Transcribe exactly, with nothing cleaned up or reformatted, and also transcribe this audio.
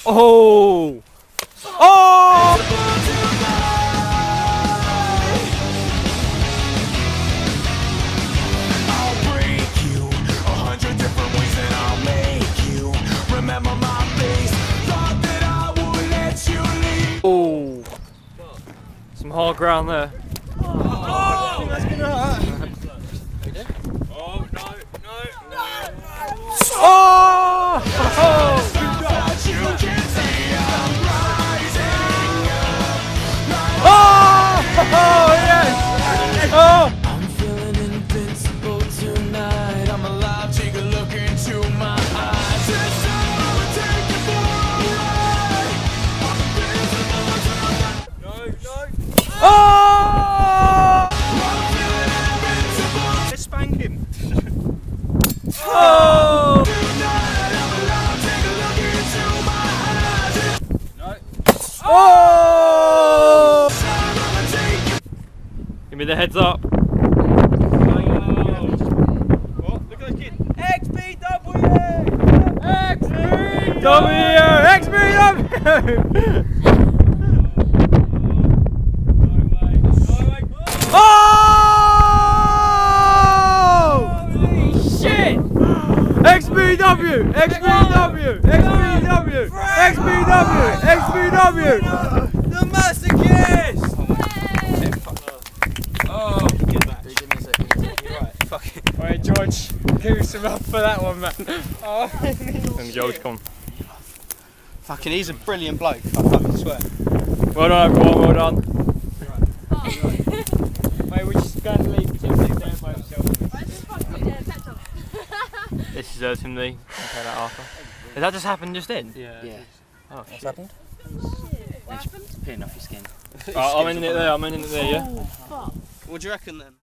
Oh! Oh! I'll break you a hundred different ways and I'll make you remember my face. Thought that I would let you leave. Oh! Some hard ground there. Oh, that's gonna hurt. Oh no, no, no. Oh! Oh! But you can see I'm rising up. Oh! Oh, yes! Oh! I'm feeling invincible tonight. I'm alive, take a look into my eyes. This time I'ma take you for a ride. I'm invincible tonight. No, no. Oh! I'm feeling invincible Let's spank him. Oh! tonight. I'm alive, take a look into my eyes. This Oh! time I'ma take you. Give me the heads up. What? Look at this kid. X B W! X B W! X B W! Oh! Shit! X B W! X B W! X B W! X B W! X B W! The masochist! Oh, Get back. Give me a second. You're right. Fuck it. Alright, George. Give us some up for that one, man. Oh. And George, come. Fucking, he's a brilliant bloke. I fucking swear. Well done, everyone. Well done. Mate, we're just going to leave Tim there by himself. This is uh, Tim Lee. Okay, that Arthur. Has that just happened just then? Yeah. Yeah. Oh, What's shit. happened? What happened? Peeling off your skin. Right, I'm in it there. I'm in it there. Yeah. Oh, fuck. What do you reckon then?